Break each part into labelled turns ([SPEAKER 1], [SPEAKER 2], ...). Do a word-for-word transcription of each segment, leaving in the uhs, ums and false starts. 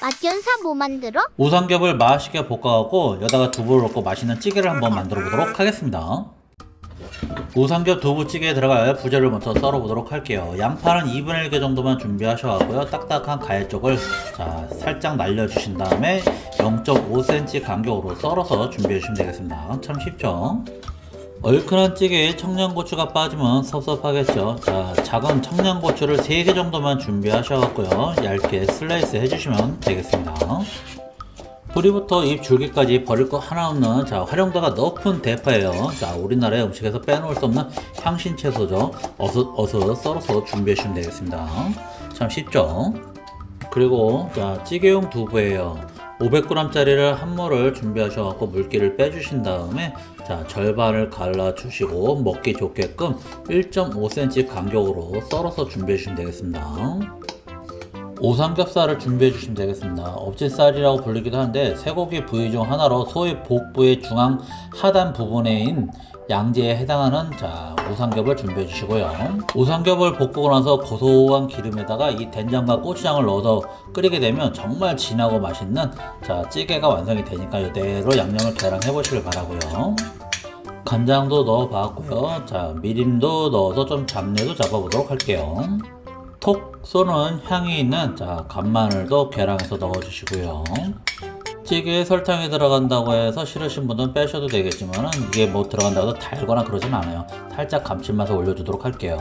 [SPEAKER 1] 맛견사 뭐 만들어?
[SPEAKER 2] 우삼겹을 맛있게 볶아갖고 여기다가 두부를 넣고 맛있는 찌개를 한번 만들어 보도록 하겠습니다. 우삼겹 두부찌개에 들어갈 부재를 먼저 썰어 보도록 할게요. 양파는 이분의 일 개 정도만 준비하셔가고요. 딱딱한 가해 쪽을 자 살짝 날려주신 다음에 영 점 오 센티미터 간격으로 썰어서 준비해 주시면 되겠습니다. 참 쉽죠? 얼큰한 찌개에 청양고추가 빠지면 섭섭하겠죠. 자, 작은 청양고추를 세 개 정도만 준비하셔갖고요. 얇게 슬라이스 해주시면 되겠습니다. 뿌리부터 잎 줄기까지 버릴 거 하나 없는 자 활용도가 높은 대파예요. 자, 우리나라의 음식에서 빼놓을 수 없는 향신 채소죠. 어서 어서 썰어서 준비해 주시면 되겠습니다. 참 쉽죠? 그리고 자 찌개용 두부예요. 오백 그램 짜리를 한 모를 준비하셔서 물기를 빼주신 다음에 자 절반을 갈라 주시고 먹기 좋게끔 일 점 오 센티미터 간격으로 썰어서 준비해 주시면 되겠습니다. 오삼겹살을 준비해 주시면 되겠습니다. 엎질살이라고 불리기도 하는데 쇠고기 부위 중 하나로 소의 복부의 중앙 하단 부분에인 양지에 해당하는 자 우삼겹을 준비해 주시고요. 우삼겹을 볶고 나서 고소한 기름에다가 이 된장과 고추장을 넣어서 끓이게 되면 정말 진하고 맛있는 자 찌개가 완성이 되니까 이대로 양념을 계량해 보시길 바라고요. 간장도 넣어 봤고요. 자 미림도 넣어서 좀 잡내도 잡아 보도록 할게요. 톡 쏘는 향이 있는 자 간마늘도 계량해서 넣어 주시고요. 찌개에 설탕이 들어간다고 해서 싫으신 분들은 빼셔도 되겠지만 이게 뭐 들어간다고 해서 달거나 그러진 않아요. 살짝 감칠맛을 올려주도록 할게요.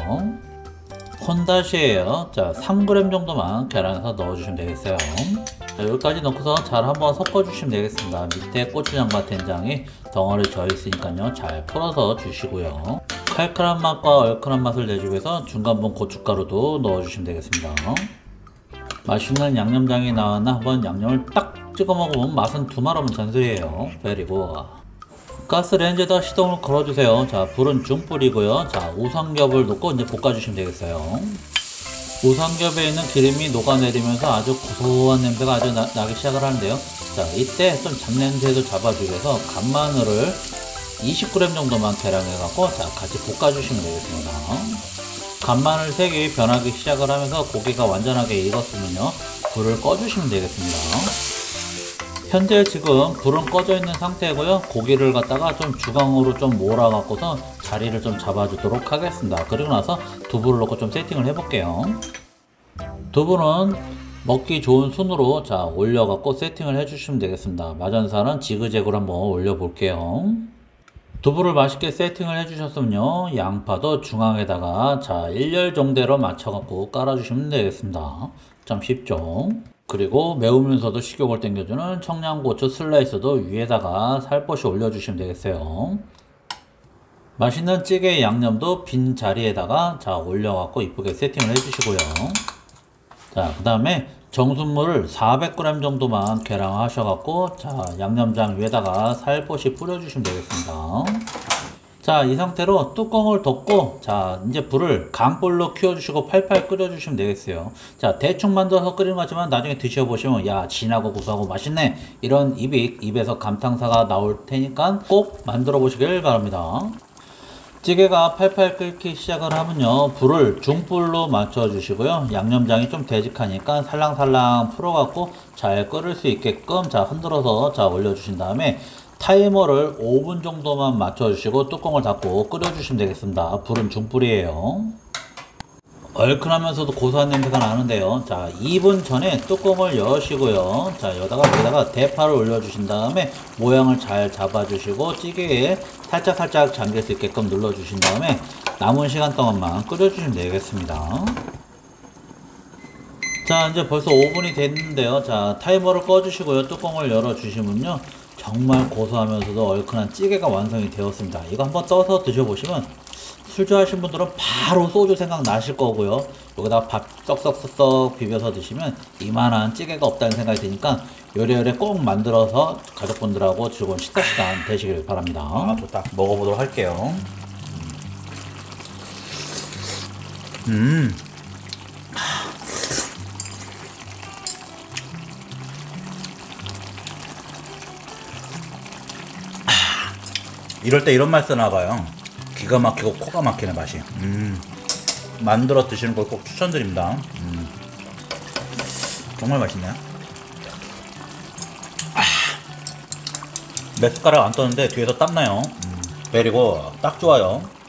[SPEAKER 2] 콘다시예요. 자 삼 그램 정도만 계량해서 넣어주시면 되겠어요. 자, 여기까지 넣고서 잘 한번 섞어주시면 되겠습니다. 밑에 고추장과 된장이 덩어리 져 있으니까요. 잘 풀어서 주시고요. 칼칼한 맛과 얼큰한 맛을 내주기 위해서 중간분 고춧가루도 넣어주시면 되겠습니다. 맛있는 양념장이 나왔나 한번 양념을 딱 찍어 먹으면 맛은 두말하면 잔소리예요. 그리고 가스레인지에다 시동을 걸어주세요. 자 불은 중불이고요. 자 우삼겹을 넣고 이제 볶아주시면 되겠어요. 우삼겹에 있는 기름이 녹아내리면서 아주 고소한 냄새가 아주 나, 나기 시작을 하는데요. 자 이때 좀 잡냄새도 잡아주기 위해서 간마늘을 이십 그램 정도만 계량해 갖고 자 같이 볶아주시면 되겠습니다. 간마늘 색이 변하기 시작을 하면서 고기가 완전하게 익었으면요 불을 꺼주시면 되겠습니다. 현재 지금 불은 꺼져 있는 상태고요. 고기를 갖다가 좀 주강으로 좀 몰아 갖고서 자리를 좀 잡아주도록 하겠습니다. 그리고 나서 두부를 넣고 좀 세팅을 해 볼게요. 두부는 먹기 좋은 순으로 자 올려 갖고 세팅을 해 주시면 되겠습니다. 마전사는 지그재그로 한번 올려 볼게요. 두부를 맛있게 세팅을 해 주셨으면요 양파도 중앙에다가 자 일렬종대로 맞춰 갖고 깔아 주시면 되겠습니다. 참 쉽죠? 그리고 매우면서도 식욕을 땡겨주는 청양고추 슬라이스도 위에다가 살포시 올려주시면 되겠어요. 맛있는 찌개 양념도 빈 자리에다가 자 올려갖고 이쁘게 세팅을 해주시고요. 자 그 다음에 정수물을 사백 그램 정도만 계량하셔갖고 자 양념장 위에다가 살포시 뿌려주시면 되겠습니다. 자 이 상태로 뚜껑을 덮고 자 이제 불을 강불로 키워주시고 팔팔 끓여주시면 되겠어요. 자 대충 만들어서 끓이는 것 같지만 나중에 드셔보시면 야 진하고 고소하고 맛있네 이런 입이 입에서 감탄사가 나올 테니까 꼭 만들어 보시길 바랍니다. 찌개가 팔팔 끓기 시작을 하면요 불을 중불로 맞춰 주시고요. 양념장이 좀 되직하니까 살랑살랑 풀어 갖고 잘 끓을 수 있게끔 자 흔들어서 자 올려 주신 다음에 타이머를 오 분 정도만 맞춰주시고 뚜껑을 닫고 끓여주시면 되겠습니다. 불은 중불이에요. 얼큰하면서도 고소한 냄새가 나는데요. 자 이 분 전에 뚜껑을 여시고요. 자 여기다가 여기다가 대파를 올려주신 다음에 모양을 잘 잡아주시고 찌개에 살짝살짝 잠길 수 있게끔 눌러주신 다음에 남은 시간 동안만 끓여주시면 되겠습니다. 자 이제 벌써 오 분이 됐는데요. 자 타이머를 꺼주시고요. 뚜껑을 열어주시면요 정말 고소하면서도 얼큰한 찌개가 완성이 되었습니다. 이거 한번 떠서 드셔보시면 술 좋아하시는 분들은 바로 소주 생각 나실 거고요. 여기다가 밥 썩썩썩 비벼서 드시면 이만한 찌개가 없다는 생각이 드니까 요래요래 꼭 만들어서 가족분들하고 즐거운 식사 시간 되시길 바랍니다. 아 좋다. 먹어보도록 할게요. 음 이럴 때 이런 맛 쓰나봐요. 기가 막히고 코가 막히는 맛이. 음, 만들어 드시는 걸 꼭 추천드립니다. 음, 정말 맛있네요. 몇 숟가락 안 떠는데 뒤에서 땀나요. 그리고 딱 좋아요.